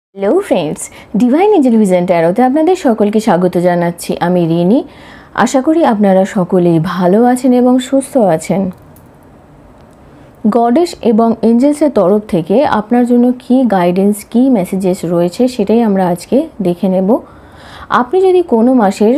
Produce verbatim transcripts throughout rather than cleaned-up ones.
Hello friends, divine angel vision ট্যারোতে আপনাদের সকলকে স্বাগত জানাচ্ছি। আমি রিনি। আশা করি আপনারা সকলেই ভালো আছেন এবং সুস্থ আছেন। গডেস এবং এঞ্জেলসের তরফ থেকে আপনার জন্য কি গাইডেন্স, কি মেসেজেস রয়েছে সেটাই আমরা আজকে দেখে নেব। আপনি যদি কোনো মাসের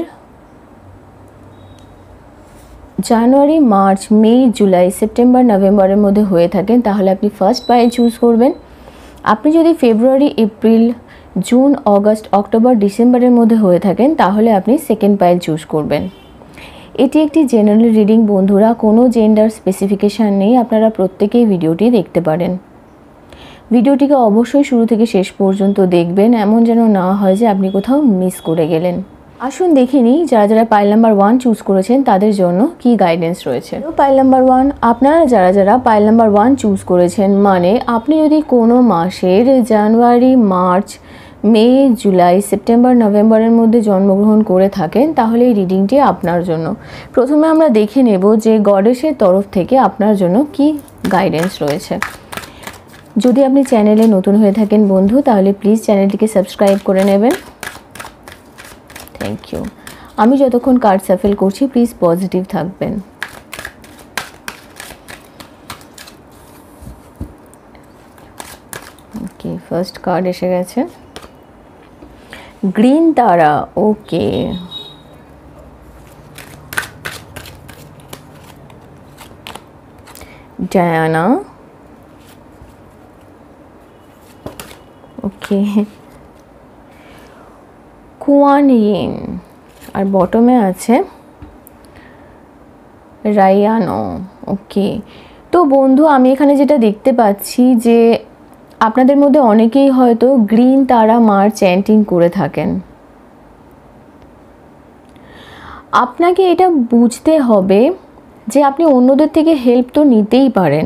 January, March, May, July, September, নভেম্বরের মধ্যে হয়ে থাকেন তাহলে আপনি ফার্স্ট পাইল চুজ করবেন। আপনি যদি February, April, June, August, October, ডিসেম্বরের মধ্যে হয়ে থাকেন তাহলে আপনি সেকেন্ড পাইল চুজ করবেন। এটি একটি জেনারেল রিডিং বন্ধুরা, কোনো জেন্ডার স্পেসিফিকেশান নেই। আপনারা প্রত্যেকেই ভিডিওটি দেখতে পারেন। ভিডিওটিকে অবশ্যই শুরু থেকে শেষ পর্যন্ত দেখবেন, এমন যেন না হয় যে আপনি কোথাও মিস করে গেলেন। আসুন দেখে নিই যারা যারা পাইল নাম্বার ওয়ান চুজ করেছেন তাদের জন্য কি গাইডেন্স রয়েছে। পাইল নাম্বার ওয়ান, আপনারা যারা যারা পাইল নাম্বার ওয়ান চুজ করেছেন, মানে আপনি যদি কোনো মাসের January, March, May, July, September, নভেম্বরের মধ্যে জন্মগ্রহণ করে থাকেন তাহলে এই রিডিংটি আপনার জন্য। প্রথমে আমরা দেখে নেব যে গডেসের তরফ থেকে আপনার জন্য কি গাইডেন্স রয়েছে। যদি আপনি চ্যানেলে নতুন হয়ে থাকেন বন্ধু, তাহলে প্লিজ চ্যানেলটিকে সাবস্ক্রাইব করে নেবেন। Thank you. আমি যতক্ষণ কার্ড সাফেল করছি প্লিজ পজিটিভ থাকবেন। ওকে, ফার্স্ট কার্ড এসে গেছে, গ্রিন তারা। ওকে, ডায়ানা। ওকে, কুয়ান ইন, আর বটমে আছে রায়ানো। ওকে, তো বন্ধু আমি এখানে যেটা দেখতে পাচ্ছি যে আপনাদের মধ্যে অনেকেই হয়তো গ্রিন তারা মার চ্যান্টিং করে থাকেন। আপনাকে এটা বুঝতে হবে যে আপনি অন্যদের থেকে হেল্প তো নিতেই পারেন।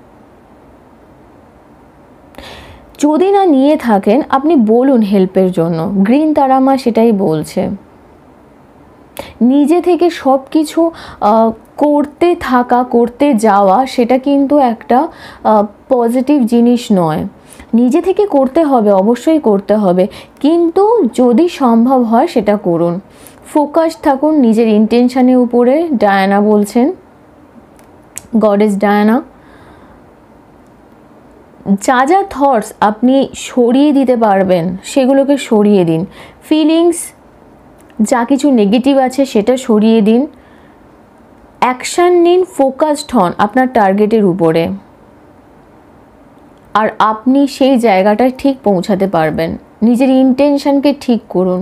যদি না নিয়ে থাকেন আপনি বলুন হেল্পের জন্য। গ্রিন তারা মা সেটাই বলছে। নিজে থেকে সব কিছু করতে থাকা, করতে যাওয়া সেটা কিন্তু একটা পজিটিভ জিনিস নয়। নিজে থেকে করতে হবে, অবশ্যই করতে হবে, কিন্তু যদি সম্ভব হয় সেটা করুন। ফোকাস থাকুন নিজের ইন্টেনশনের উপরে। ডায়ানা বলছেন, গডেস ডায়ানা, যা যা থটস আপনি সরিয়ে দিতে পারবেন সেগুলোকে সরিয়ে দিন। ফিলিংস যা কিছু নেগেটিভ আছে সেটা সরিয়ে দিন। অ্যাকশান নিন, ফোকাসড হন আপনার টার্গেটের উপরে, আর আপনি সেই জায়গাটায় ঠিক পৌঁছাতে পারবেন। নিজের ইন্টেনশনকে ঠিক করুন।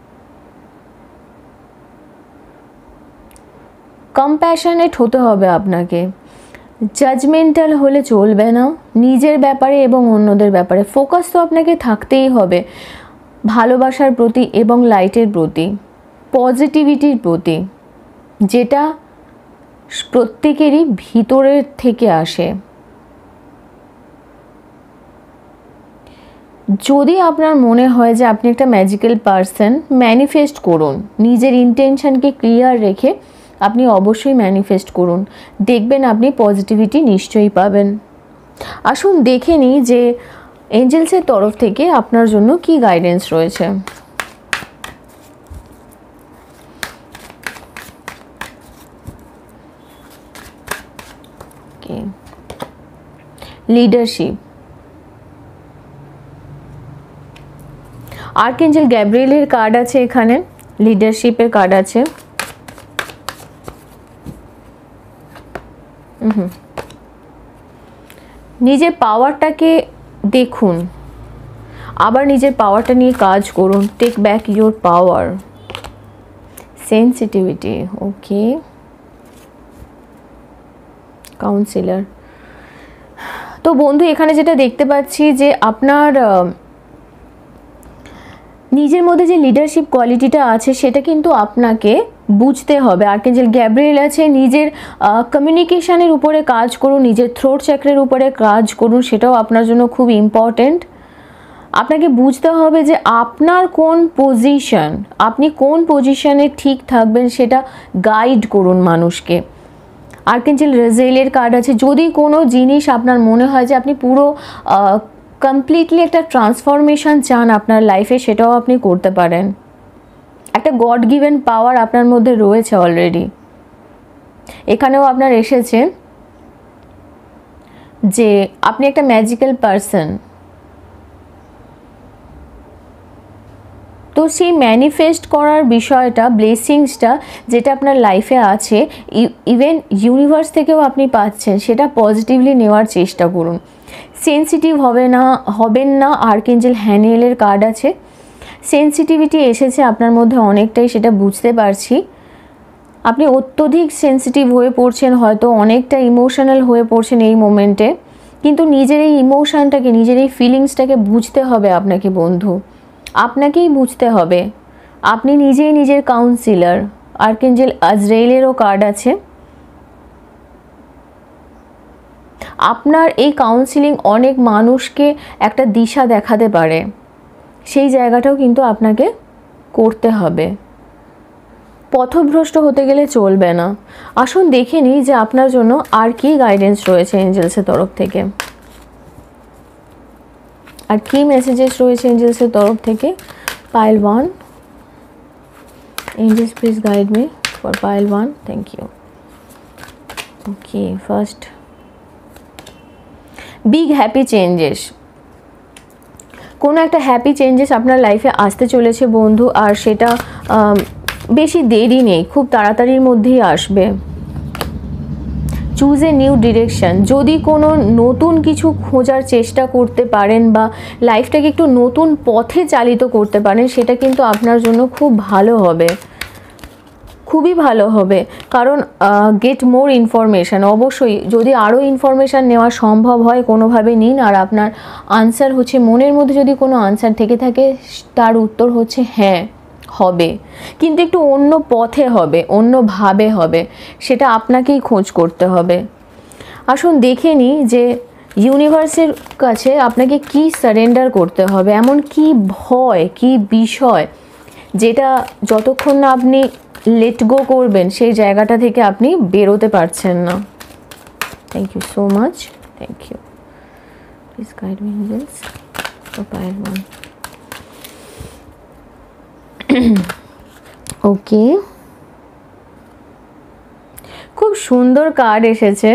কম্প্যাশনেট হতে হবে আপনাকে। জাজমেন্টাল হলে চলবে না। নিজের ব্যাপারে এবং অন্যদের ব্যাপারে ফোকাস তো আপনাকে থাকতেই হবে। ভালোবাসার প্রতি এবং লাইটের প্রতি, পজিটিভিটির প্রতি, যেটা প্রত্যেকেরই ভিতরের থেকে আসে। যদি আপনার মনে হয় যে আপনি একটা ম্যাজিক্যাল পারসন, ম্যানিফেস্ট করুন। নিজের ইন্টেনশনকে ক্লিয়ার রেখে আপনি অবশ্যই ম্যানিফেস্ট করুন, দেখবেন আপনি পজিটিভিটি নিশ্চয়ই পাবেন। আসুন দেখে নিই যে এঞ্জেলসের তরফ থেকে আপনার জন্য কি গাইডেন্স রয়েছে। লিডারশিপ, আর্কএঞ্জেল গ্যাব্রিয়েলের কার্ড আছে এখানে, লিডারশিপের কার্ড আছে। হুম, নিজের পাওয়ারটাকে দেখুন, আবার নিজের পাওয়ারটা নিয়ে কাজ করুন। Take back your power. Sensitivity, okay, counsellor. তো বন্ধু এখানে যেটা দেখতে পাচ্ছি যে আপনার নিজের মধ্যে যে লিডারশিপ কোয়ালিটিটা আছে সেটা কিন্তু আপনাকে বুঝতে হবে। আর্কএঞ্জেল গ্যাব্রিয়েল আছে, নিজের কমিউনিকেশানের উপরে কাজ করুন, নিজের থ্রোট চক্রের উপরে কাজ করুন, সেটাও আপনার জন্য খুব ইম্পর্ট্যান্ট। আপনাকে বুঝতে হবে যে আপনার কোন পজিশন, আপনি কোন পজিশনে ঠিক থাকবেন সেটা গাইড করুন মানুষকে। আর্কএঞ্জেল রাজিয়েলের কার্ড আছে। যদি কোনো জিনিস আপনার মনে হয় যে আপনি পুরো কমপ্লিটলি একটা ট্রান্সফরমেশন চান আপনার লাইফে, সেটাও আপনি করতে পারেন। একটা গড গিভেন পাওয়ার আপনার মধ্যে রয়েছে অলরেডি। এখানেও আপনার এসেছে যে আপনি একটা ম্যাজিক্যাল পারসন। তো সেই ম্যানিফেস্ট করার বিষয়টা, ব্লেসিংসটা যেটা আপনার লাইফে আছে, ইভেন ইউনিভার্স থেকেও আপনি পাচ্ছেন, সেটা পজিটিভলি নেওয়ার চেষ্টা করুন। সেন্সিটিভ হবে না হবেন না আর্কএঞ্জেল হ্যানিয়েলের কার্ড আছে। সেন্সিটিভিটি এসেছে আপনার মধ্যে অনেকটাই, সেটা বুঝতে পারছি। আপনি অত্যধিক সেন্সিটিভ হয়ে পড়ছেন, হয়তো অনেকটা ইমোশনাল হয়ে পড়ছেন এই মোমেন্টে, কিন্তু নিজের এই ইমোশনটাকে, নিজের এই ফিলিংসটাকে বুঝতে হবে আপনাকে বন্ধু, আপনাকেই বুঝতে হবে। আপনি নিজেই নিজের কাউন্সিলর। আর্কএঞ্জেল আজরাইলেরও কার্ড আছে। আপনার এই কাউন্সিলিং অনেক মানুষকে একটা দিশা দেখাতে পারে, সেই জায়গাটাও কিন্তু আপনাকে করতে হবে। পথভ্রষ্ট হতে গেলে চলবে না। আসুন দেখে নিই যে আপনার জন্য আর কি গাইডেন্স রয়েছে এঞ্জেলসের তরফ থেকে, আর কি মেসেজেস রয়েছে এঞ্জেলসের তরফ থেকে। Pile one, angels please guide me for pile one, thank you. Okay, first big happy changes. কোনো একটা হ্যাপি চেঞ্জেস আপনার লাইফে আসতে চলেছে বন্ধু, আর সেটা বেশি দেরি নেই, খুব তাড়াতাড়ির মধ্যেই আসবে। Choose a new direction. যদি কোনো নতুন কিছু খোঁজার চেষ্টা করতে পারেন বা লাইফটাকে একটু নতুন পথে চালিত করতে পারেন, সেটা কিন্তু আপনার জন্য খুব ভালো হবে, খুবই ভালো হবে। কারণ গেট মোর ইনফরমেশান, অবশ্যই যদি আরও ইনফরমেশান নেওয়া সম্ভব হয় কোনোভাবে নিন। আর আপনার আনসার হচ্ছে, মনের মধ্যে যদি কোনো আনসার থেকে থাকে তার উত্তর হচ্ছে হ্যাঁ হবে, কিন্তু একটু অন্য পথে হবে, অন্যভাবে হবে, সেটা আপনাকেই খোঁজ করতে হবে। আসুন দেখে নিই যে ইউনিভার্সের কাছে আপনাকে কি সারেন্ডার করতে হবে, এমন কি ভয়, কি বিষয় যেটা যতক্ষণ না আপনি লেট গো করবেন সেই জায়গাটা থেকে আপনি বেরোতে পারছেন না। Thank you so much, thank you. Please guide me angels for pile one. Okay, খুব সুন্দর কার্ড এসেছে।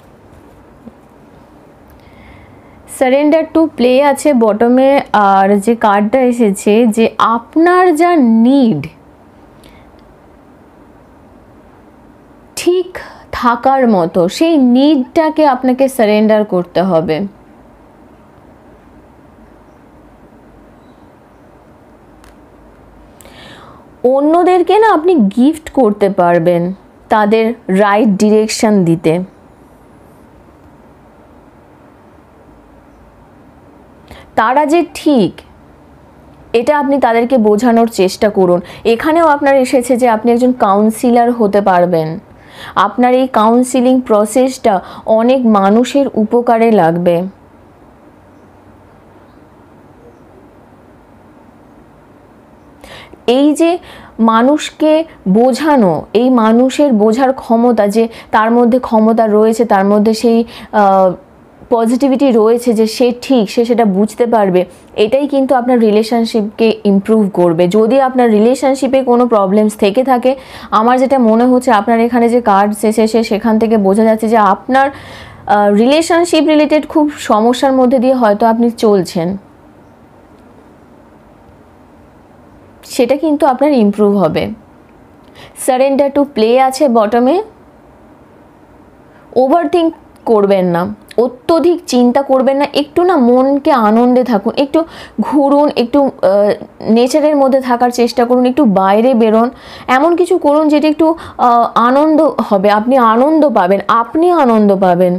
সারেন্ডার টু প্লে আছে বটমে, আর যে কার্ডটা এসেছে যে আপনার যা নিড ঠিক থাকার মতো, সেই নিডটাকে আপনাকে সারেন্ডার করতে হবে। অন্যদেরকে না আপনি গিফট করতে পারবেন তাদের রাইট ডিরেকশন দিতে। তারা যে ঠিক, এটা আপনি তাদেরকে বোঝানোর চেষ্টা করুন। এখানেও আপনার এসেছে যে আপনি একজন কাউন্সিলর হতে পারবেন। আপনার এই কাউন্সিলিং প্রসেসটা অনেক মানুষের উপকারে লাগবে। এই যে মানুষকে বোঝানো, এই মানুষের বোঝার ক্ষমতা, যে তার মধ্যে ক্ষমতা রয়েছে, তার মধ্যে সেই পজিটিভিটি রয়েছে যে সে ঠিক, সে সেটা বুঝতে পারবে, এটাই কিন্তু আপনার রিলেশনশিপকে ইমপ্রুভ করবে। যদি আপনার রিলেশনশিপে কোনো প্রবলেমস থেকে থাকে, আমার যেটা মনে হচ্ছে আপনার এখানে যে কার্ড এসেছে সেখান থেকে বোঝা যাচ্ছে যে আপনার রিলেশনশিপ রিলেটেড খুব সমস্যার মধ্যে দিয়ে হয়তো আপনি চলছেন, সেটা কিন্তু আপনার ইমপ্রুভ হবে। সারেন্ডার টু প্লে আছে বটমে। ওভারথিঙ্ক করবেন না, অত্যধিক চিন্তা করবেন না, একটু না মনকে আনন্দে থাকুন, একটু ঘুরুন, একটু নেচারের মধ্যে থাকার চেষ্টা করুন, একটু বাইরে বেরোন, এমন কিছু করুন যেটা একটু আনন্দ হবে, আপনি আনন্দ পাবেন, আপনি আনন্দ পাবেন।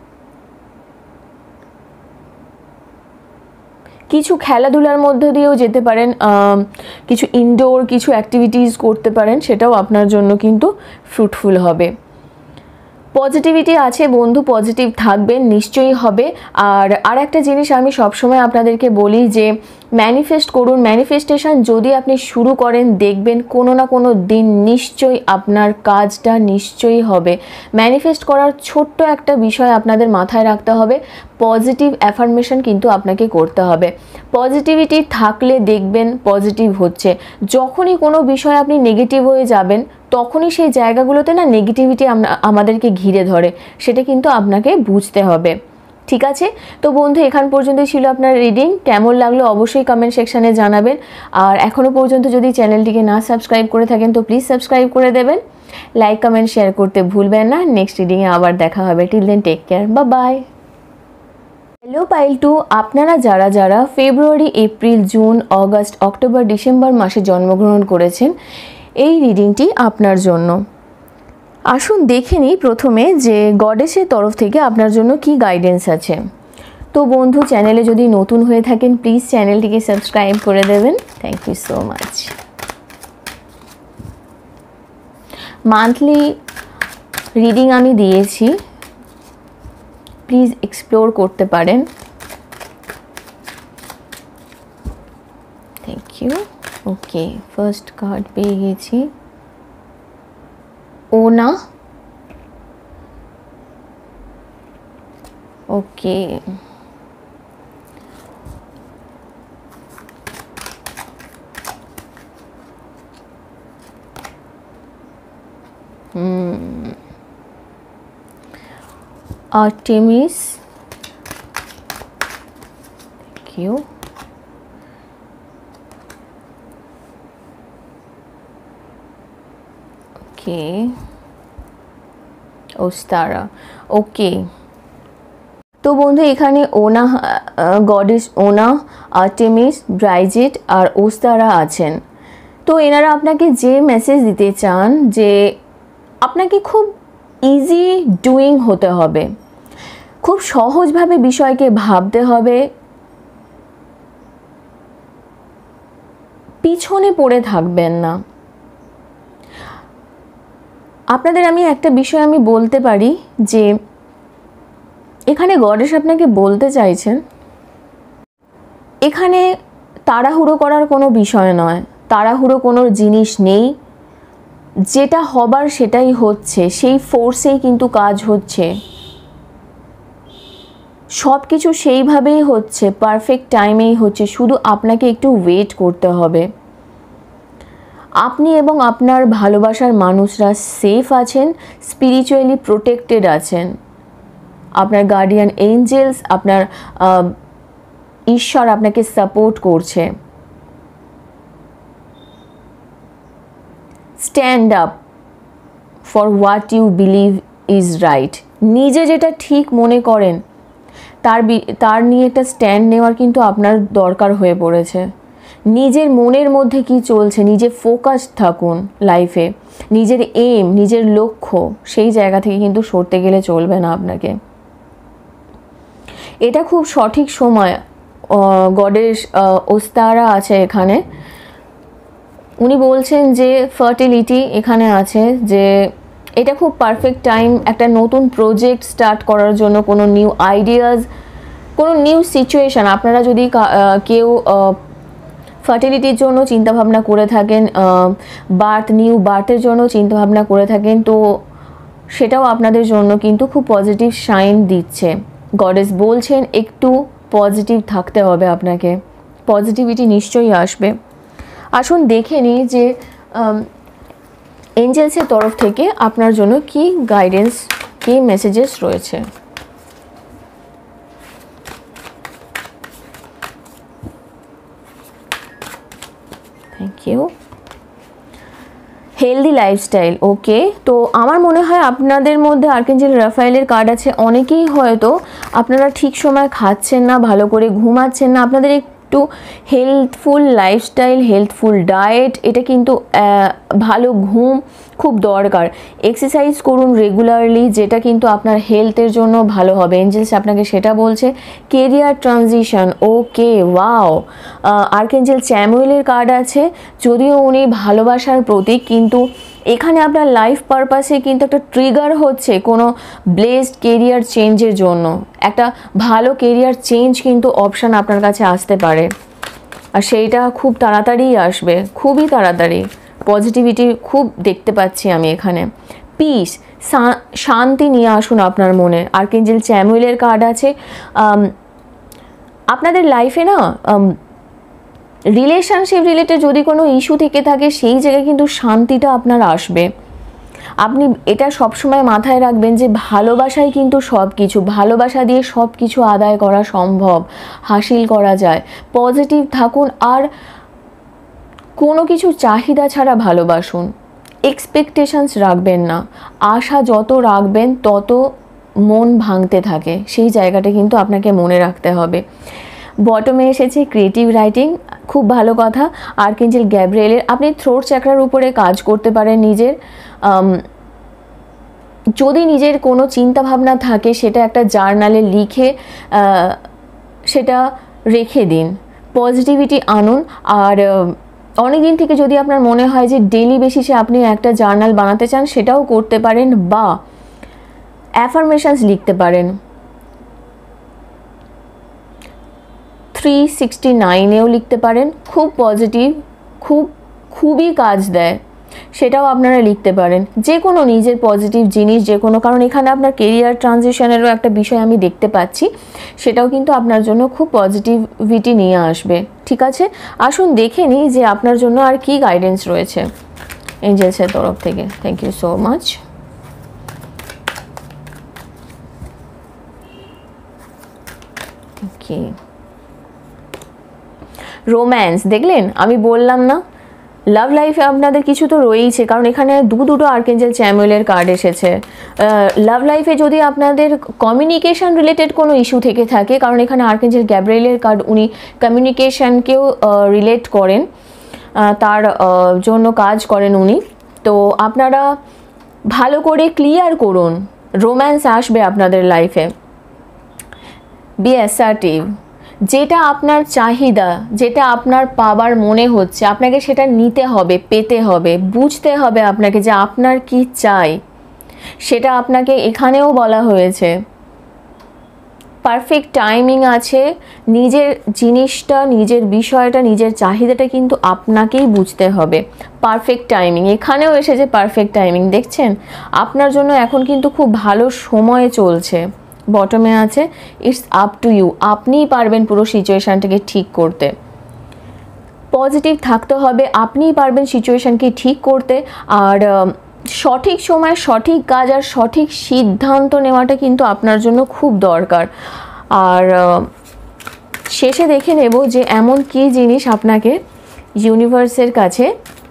কিছু খেলাধুলার মধ্য দিয়েও যেতে পারেন, কিছু ইনডোর কিছু অ্যাক্টিভিটিস করতে পারেন, সেটাও আপনার জন্য কিন্তু ফ্রুটফুল হবে। পজিটিভিটি আছে বন্ধু, পজিটিভ থাকবেন, নিশ্চয়ই হবে। আর আর একটা জিনিস আমি সবসময় আপনাদেরকে বলি যে ম্যানিফেস্ট করুন। ম্যানিফেস্টেশন যদি আপনি শুরু করেন দেখবেন কোনো না কোনো দিন নিশ্চয়ই আপনার কাজটা নিশ্চয়ই হবে। ম্যানিফেস্ট করার ছোট্ট একটা বিষয় আপনাদের মাথায় রাখতে হবে, পজিটিভ অ্যাফার্মেশন কিন্তু আপনাকে করতে হবে। পজিটিভিটি থাকলে দেখবেন পজিটিভ হচ্ছে। যখনই কোনো বিষয়ে আপনি নেগেটিভ হয়ে যাবেন তখনই সেই জায়গাগুলোতে না নেগেটিভিটি আমাদেরকে ঘিরে ধরে, সেটা কিন্তু আপনাকে বুঝতে হবে। ঠিক আছে, তো বন্ধু এখান পর্যন্তই ছিল আপনার রিডিং। কেমন লাগলো অবশ্যই কমেন্ট সেকশানে জানাবেন। আর এখনও পর্যন্ত যদি চ্যানেলটিকে না সাবস্ক্রাইব করে থাকেন তো প্লিজ সাবস্ক্রাইব করে দেবেন। লাইক কমেন্ট শেয়ার করতে ভুলবেন না। নেক্সট রিডিংয়ে আবার দেখা হবে। টিল দেন টেক কেয়ার, বা বাই। হ্যালো পাইল টু, আপনারা যারা যারা February, April, June, August, October, December মাসে জন্মগ্রহণ করেছেন এই রিডিংটি আপনার জন্য। আসুন দেখে নিই প্রথমে যে গডেসের তরফ থেকে আপনার জন্য কি গাইডেন্স আছে। তো বন্ধু চ্যানেলে যদি নতুন হয়ে থাকেন প্লিজ চ্যানেলটিকে সাবস্ক্রাইব করে দেবেন। Thank you so much. Monthly reading আমি দিয়েছি, প্লিজ এক্সপ্লোর করতে পারেন। Thank you. Okay, first card পেয়ে গেছি, ওনা। Okay, hmm Artemis. Thank you. Okay, Ostara. Okay, তো বন্ধু এখানে ওনা, গডেস ওনা, আর্টেমিস, ব্রাইজিট আর ওস্তারা আছেন। তো এনারা আপনাকে যে মেসেজ দিতে চান যে আপনাকে খুব ইজি ডুইং হতে হবে, খুব সহজভাবে বিষয়কে ভাবতে হবে, পিছনে পড়ে থাকবেন না। আপনাদের আমি একটা বিষয় আমি বলতে পারি যে এখানে গডেস আপনাকে বলতে চাইছেন এখানে তাড়াহুড়ো করার কোনো বিষয় নয়, তাড়াহুড়ো কোনো জিনিস নেই, যেটা হবার সেটাই হচ্ছে, সেই ফোর্সেই কিন্তু কাজ হচ্ছে, সব কিছু সেইভাবেই হচ্ছে, পারফেক্ট টাইমেই হচ্ছে, শুধু আপনাকে একটু ওয়েট করতে হবে। আপনি এবং আপনার ভালোবাসার মানুষরা সেফ আছেন, স্পিরিচুয়ালি প্রোটেক্টেড আছেন। আপনার গার্ডিয়ান এঞ্জেলস, আপনার ঈশ্বর আপনাকে সাপোর্ট করছে। Stand up for what you believe is right. নিজে যেটা ঠিক মনে করেন তার তার নিয়ে একটা স্ট্যান্ড নেওয়ার কিন্তু আপনার দরকার হয়ে পড়েছে। নিজের মনের মধ্যে কি চলছে, নিজে ফোকাস থাকুন লাইফে, নিজের এম, নিজের লক্ষ্য, সেই জায়গা থেকে কিন্তু সরতে গেলে চলবে না আপনাকে। এটা খুব সঠিক সময়। গডেস ওস্তারা আছে এখানে, উনি বলছেন যে ফার্টিলিটি এখানে আছে, যে এটা খুব পারফেক্ট টাইম একটা নতুন প্রজেক্ট স্টার্ট করার জন্য, কোনো নিউ আইডিয়াজ, কোনো নিউ সিচুয়েশান। আপনারা যদি কেউ ফার্টিলিটির জন্য চিন্তাভাবনা করে থাকেন, বার্থ, নিউ বার্থের জন্য চিন্তাভাবনা করে থাকেন, তো সেটাও আপনাদের জন্য কিন্তু খুব পজিটিভ সাইন দিচ্ছে। গডেস বলছেন একটু পজিটিভ থাকতে হবে আপনাকে, পজিটিভিটি নিশ্চয়ই আসবে। আসুন দেখে নিই যে এঞ্জেলসের তরফ থেকে আপনার জন্য কি গাইডেন্স, কি মেসেজেস রয়েছে। Thank you. Healthy lifestyle. Okay, তো আমার মনে হয় আপনাদের মধ্যে আর্কেঞ্জেল রাফায়েলের কার্ড আছে। অনেকেই হয়তো আপনারা ঠিক সময় খাচ্ছেন না, ভালো করে ঘুমাচ্ছেন না, আপনাদের একটু হেলথফুল লাইফস্টাইল, হেলথফুল ডায়েট, এটা কিন্তু ভালো ঘুম খুব দরকার। এক্সারসাইজ করুন রেগুলারলি, যেটা কিন্তু আপনার হেলথের জন্য ভালো হবে। এঞ্জেলস আপনাকে সেটা বলছে। Career transition. Okay, wow. Archangel চ্যামুয়েলের কার্ড আছে, যদিও উনি ভালোবাসার প্রতীক, কিন্তু এখানে আপনার লাইফ পারপাসে কিন্তু একটা ট্রিগার হচ্ছে কোনো ব্লেসড কেরিয়ার চেঞ্জের জন্য। একটা ভালো কেরিয়ার চেঞ্জ কিন্তু অপশান আপনার কাছে আসতে পারে। আর সেইটা খুব তাড়াতাড়ি আসবে, খুবই তাড়াতাড়ি। পজিটিভিটি খুব দেখতে পাচ্ছি আমি এখানে। পিস, শান্তি নিয়ে আসুন আপনার মনে। আর্কেঞ্জেল চ্যামুয়েলের কার্ড আছে। আপনাদের লাইফে না রিলেশনশিপ রিলেটেড যদি কোনো ইস্যু থেকে থাকে সেই জায়গায় কিন্তু শান্তিটা আপনার আসবে। আপনি এটা সবসময় মাথায় রাখবেন যে ভালোবাসাই কিন্তু সব কিছু, ভালোবাসা দিয়ে সব কিছু আদায় করা সম্ভব, হাসিল করা যায়। পজিটিভ থাকুন আর কোনো কিছু চাহিদা ছাড়া ভালোবাসুন। এক্সপেকটেশনস রাখবেন না, আশা যত রাখবেন তত মন ভাঙতে থাকে, সেই জায়গাটা কিন্তু আপনাকে মনে রাখতে হবে। বটমে এসেছে ক্রিয়েটিভ রাইটিং, খুব ভালো কথা। আর্কেঞ্জেল গ্যাব্রিয়েলের, আপনি থ্রোট চাকরার উপরে কাজ করতে পারেন নিজের। যদি নিজের কোনো চিন্তা ভাবনা থাকে সেটা একটা জার্নালে লিখে সেটা রেখে দিন, পজিটিভিটি আনুন। আর অনেক দিন থেকে যদি আপনার মনে হয় যে ডেইলি বেসিসে আপনি একটা জার্নাল বানাতে চান, সেটাও করতে পারেন, বা অ্যাফার্মেশনস লিখতে পারেন। থ্রি সিক্সটি নাইনেও লিখতে পারেন, খুব পজিটিভ, খুব খুবই কাজ দেয়, সেটাও আপনারা লিখতে পারেন। যে কোনো নিজের পজিটিভ জিনিস, যে কোনো, কারণ এখানে আপনার কেরিয়ার ট্রানজিশনেরও একটা বিষয় আমি দেখতে পাচ্ছি, সেটাও কিন্তু আপনার জন্য খুব পজিটিভিটি নিয়ে আসবে। ঠিক আছে, আসুন দেখে নিই যে আপনার জন্য আর কি গাইডেন্স রয়েছে এঞ্জেলসের তরফ থেকে। Thank you so much. Okay, romance দেখলেন, আমি বললাম না লাভ লাইফে আপনাদের কিছু তো রয়েইছে, কারণ এখানে দু দুটো আর্কেঞ্জেল চ্যামুয়েলের কার্ড এসেছে। লাভ লাইফে যদি আপনাদের কমিউনিকেশন রিলেটেড কোনো ইস্যু থেকে থাকে, কারণ এখানে আর্কেঞ্জেল গ্যাব্রিয়েলের কার্ড, উনি কমিউনিকেশনকেও রিলেট করেন, তার জন্য কাজ করেন উনি। তো আপনারা ভালো করে ক্লিয়ার করুন, রোম্যান্স আসবে আপনাদের লাইফে। বি অ্যাসার্টিভ, যেটা আপনার চাহিদা, যেটা আপনার পাবার মনে হচ্ছে, আপনাকে সেটা নিতে হবে, পেতে হবে, বুঝতে হবে আপনাকে যে আপনার কি চাই, সেটা আপনাকে এখানেও বলা হয়েছে। পারফেক্ট টাইমিং আছে, নিজের জিনিসটা, নিজের বিষয়টা, নিজের চাহিদাটা কিন্তু আপনাকেই বুঝতে হবে। পারফেক্ট টাইমিং, এখানেও এসেছে পারফেক্ট টাইমিং, দেখছেন আপনার জন্য এখন কিন্তু খুব ভালো সময় চলছে। বটমে আছে ইটস আপ টু ইউ, আপনিই পারবেন পুরো সিচুয়েশানটাকে ঠিক করতে। পজিটিভ থাকতে হবে, আপনিই পারবেন সিচুয়েশানকে ঠিক করতে। আর সঠিক সময় সঠিক কাজ আর সঠিক সিদ্ধান্ত নেওয়াটা কিন্তু আপনার জন্য খুব দরকার। আর শেষে দেখে নেব যে এমন কী জিনিস আপনাকে ইউনিভার্সের কাছে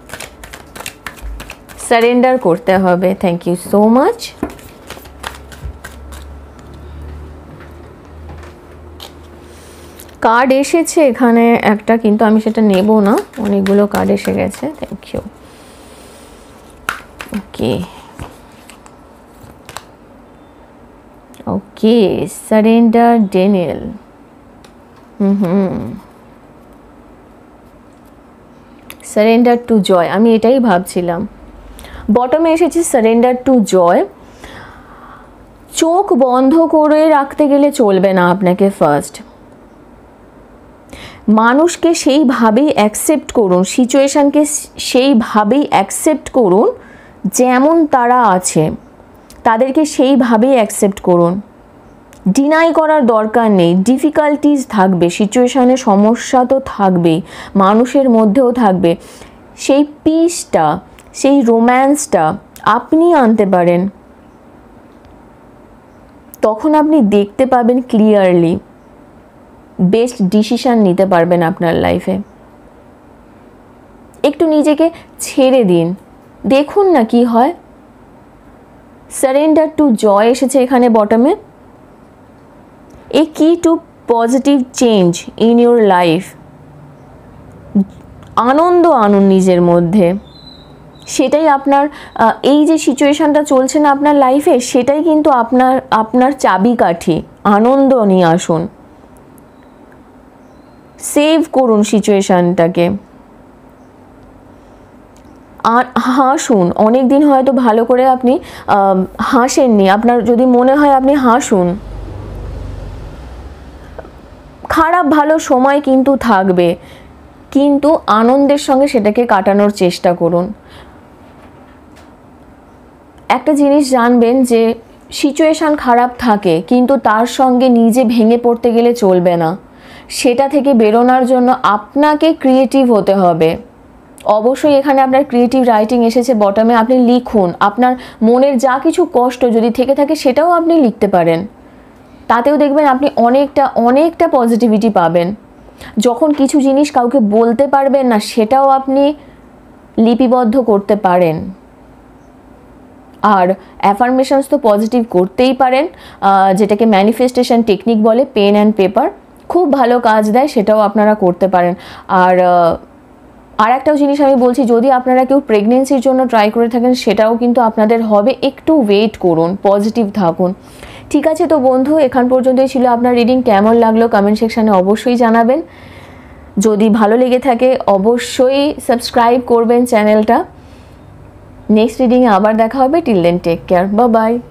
সারেন্ডার করতে হবে। Thank you so much. Card এসেছে এখানে একটা, কিন্তু আমি সেটা নেব না, অনেকগুলো কার্ড এসে গেছে। Thank you. Okay okay surrender Daniel. Hmm hmm surrender to joy, আমি এটাই ভাবছিলাম। বটমে এসেছি সারেন্ডার টু জয়। চোখ বন্ধ করে রাখতে গেলে চলবে না আপনাকে। ফার্স্ট মানুষকে সেইভাবেই অ্যাকসেপ্ট করুন, সিচুয়েশানকে সেইভাবেই অ্যাকসেপ্ট করুন যেমন তারা আছে, তাদেরকে সেইভাবেই অ্যাকসেপ্ট করুন। ডিনাই করার দরকার নেই। ডিফিকাল্টিস থাকবে, সিচুয়েশানে সমস্যা তো থাকবেই, মানুষের মধ্যেও থাকবে। সেই পিসটা, সেই রোম্যান্সটা আপনি আনতে পারেন, তখন আপনি দেখতে পাবেন ক্লিয়ারলি, বেস্ট ডিসিশান নিতে পারবেন আপনার লাইফে। একটু নিজেকে ছেড়ে দিন, দেখুন না কি হয়। সারেন্ডার টু জয় এসেছে এখানে বটমে। A key to positive change in your life. আনন্দ আনুন নিজের মধ্যে, সেটাই আপনার, এই যে সিচুয়েশানটা চলছে না আপনার লাইফে, সেটাই কিন্তু আপনার আপনার চাবিকাঠি। আনন্দ নিয়ে আসুন, সেভ করুন সিচুয়েশানটাকে। আর হাসুন, অনেক দিন হয়তো ভালো করে আপনি হাসেননি, আপনার যদি মনে হয় আপনি হাসুন। খারাপ ভালো সময় কিন্তু থাকবে, কিন্তু আনন্দের সঙ্গে সেটাকে কাটানোর চেষ্টা করুন। একটা জিনিস জানবেন যে সিচুয়েশান খারাপ থাকে, কিন্তু তার সঙ্গে নিজে ভেঙে পড়তে গেলে চলবে না। সেটা থেকে বেরোনোর জন্য আপনাকে ক্রিয়েটিভ হতে হবে। অবশ্যই এখানে আপনার ক্রিয়েটিভ রাইটিং এসেছে বটমে, আপনি লিখুন। আপনার মনের যা কিছু কষ্ট যদি থেকে থাকে সেটাও আপনি লিখতে পারেন, তাতেও দেখবেন আপনি অনেকটা অনেকটা পজিটিভিটি পাবেন। যখন কিছু জিনিস কাউকে বলতে পারবেন না, সেটাও আপনি লিপিবদ্ধ করতে পারেন। আর অ্যাফার্মেশনস তো পজিটিভ করতেই পারেন, যেটাকে ম্যানিফেস্টেশন টেকনিক বলে, পেন অ্যান্ড পেপার, খুব ভালো কাজ দেয়, সেটাও আপনারা করতে পারেন। আর আর একটাও জিনিস আমি বলছি, যদি আপনারা কেউ প্রেগনেন্সির জন্য ট্রাই করে থাকেন সেটাও কিন্তু আপনাদের হবে, একটু ওয়েট করুন, পজিটিভ থাকুন। ঠিক আছে তো বন্ধু, এখান পর্যন্তই ছিল আপনার রিডিং। কেমন লাগলো কমেন্ট সেকশানে অবশ্যই জানাবেন। যদি ভালো লেগে থাকে অবশ্যই সাবস্ক্রাইব করবেন চ্যানেলটা। নেক্সট রিডিংয়ে আবার দেখা হবে। Till then take care, bye by.